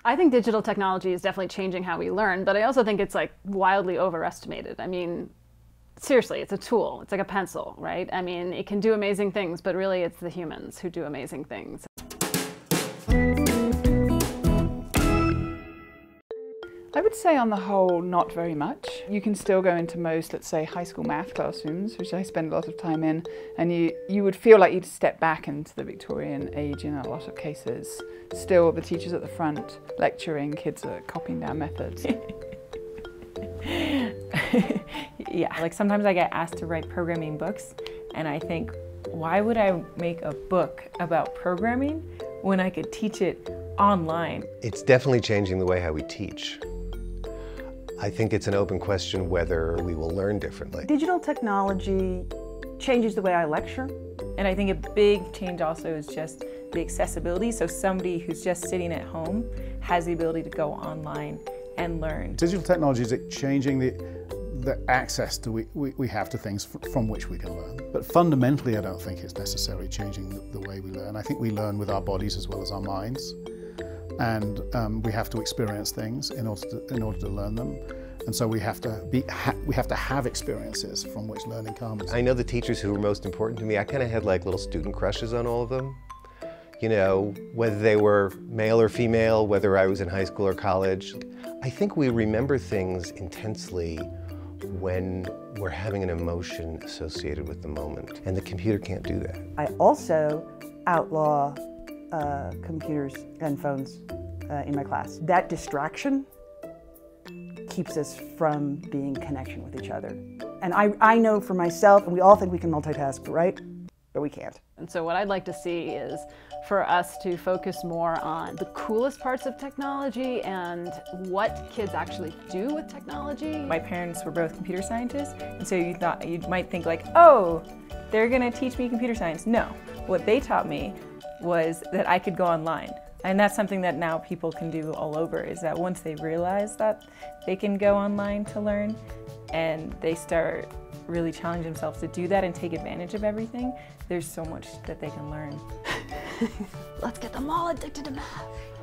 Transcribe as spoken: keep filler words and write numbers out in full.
I think digital technology is definitely changing how we learn, but I also think it's like wildly overestimated. I mean, seriously, it's a tool. It's like a pencil, right? I mean, it can do amazing things, but really it's the humans who do amazing things. I would say on the whole, not very much. You can still go into most, let's say, high school math classrooms, which I spend a lot of time in, and you, you would feel like you'd step back into the Victorian age in a lot of cases. Still, the teachers at the front lecturing, kids are copying down methods. Yeah, like sometimes I get asked to write programming books, and I think, why would I make a book about programming when I could teach it online? It's definitely changing the way how we teach. I think it's an open question whether we will learn differently. Digital technology changes the way I lecture. And I think a big change also is just the accessibility. So somebody who's just sitting at home has the ability to go online and learn. Digital technology is changing the, the access to we, we, we have to things from which we can learn. But fundamentally, I don't think it's necessarily changing the, the way we learn. I think we learn with our bodies as well as our minds. And um, we have to experience things in order to, in order to learn them. And so we have to be, ha we have to have experiences from which learning comes. I know the teachers who were most important to me, I kind of had like little student crushes on all of them. You know, whether they were male or female, whether I was in high school or college. I think we remember things intensely when we're having an emotion associated with the moment. And the computer can't do that. I also outlaw uh, computers and phones uh, in my class. That distraction keeps us from being in connection with each other. And I, I know for myself, and we all think we can multitask, right? But we can't. And so what I'd like to see is for us to focus more on the coolest parts of technology and what kids actually do with technology. My parents were both computer scientists, and so you thought, you might think like, oh, they're gonna teach me computer science. No, what they taught me was that I could go online. And that's something that now people can do all over, is that once they realize that they can go online to learn and they start really challenge themselves to do that and take advantage of everything, there's so much that they can learn. Let's get them all addicted to math.